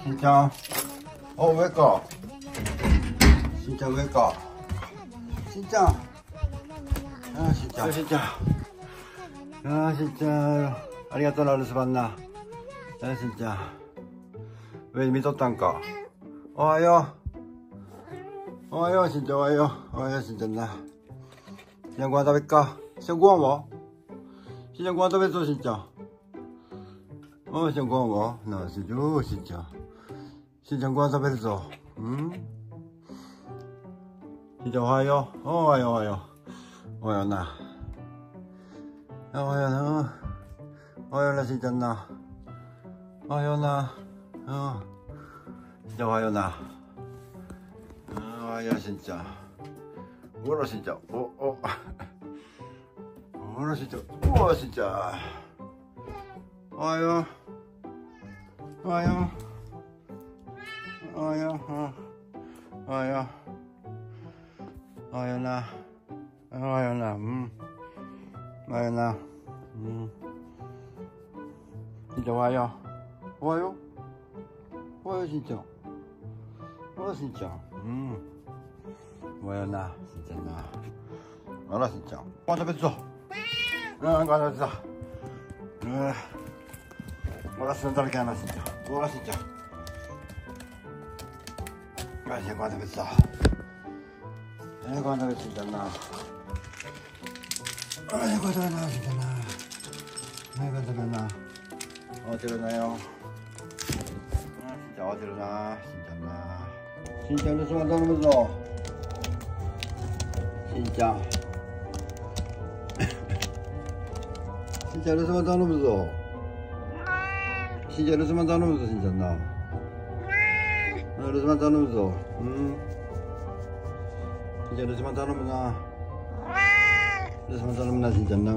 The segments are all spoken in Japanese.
しんちゃん。上か。しんちゃん上か。しんちゃん。しんちゃん。しんちゃん。しんちゃん。ありがとうな、留守番な。しんちゃん。上に見とったんか。おはよう。おはよう、しんちゃん、おはよう。おはよう、しんちゃんな。しんちゃんご飯食べっか。しんちゃんご飯は？しんちゃんご飯食べるぞ、しんちゃん。しんちゃんご飯は？なあ、しんちゃん、しんちゃん。しんちゃんご飯食べるぞ。しんちゃんおはよう。おはよう、おはよう。おはような。おはような。おはような、しんちゃんな。おはような。しんちゃんおはような。おはよう、しんちゃん。ほら、しんちゃん。ほら、しんちゃん。おら、しんちゃん。おはよう。おはよう。おはよう。おはよう。おはような。おはような。おはような。しんちゃんおはよう。おはよう。おはよう、しんちゃん。おら、しんちゃん。おはような、しんちゃんな。あら、しんちゃん。ご飯食べるぞ。ご飯食べるぞ。おら、すんだらけやな、しんちゃん。おら、しんちゃん。ご飯食べるぞ。ご飯食べるしんちゃんな。ご飯食べるな、しんちゃんな。ご飯食べるな。慌てるなよ。しんちゃん慌てるな、しんちゃんな。しんちゃん留守番頼むぞ。しんちゃん。しんちゃん留守番頼むぞ。しんちゃん留守番頼むぞ、しんちゃんな。留守番頼むぞ。しんちゃん留守番頼むな。留守番頼むな、しんちゃんな。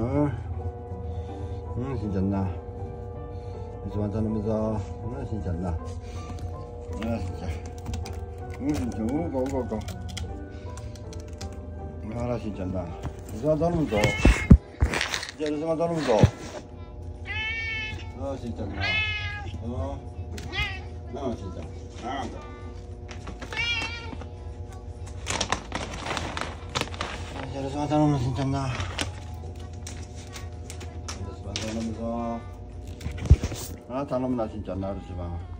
しんちゃんな。留守番頼むぞ。しんちゃんな。しんちゃん。しんちゃん、おうか。あら、しんちゃんな。留守番頼むぞ。じゃあ留守番頼むぞ。しんちゃんな。しんちゃん。じゃあ留守番頼む、しんちゃんな。留守番頼むぞ。頼むな、しんちゃんな、留守番。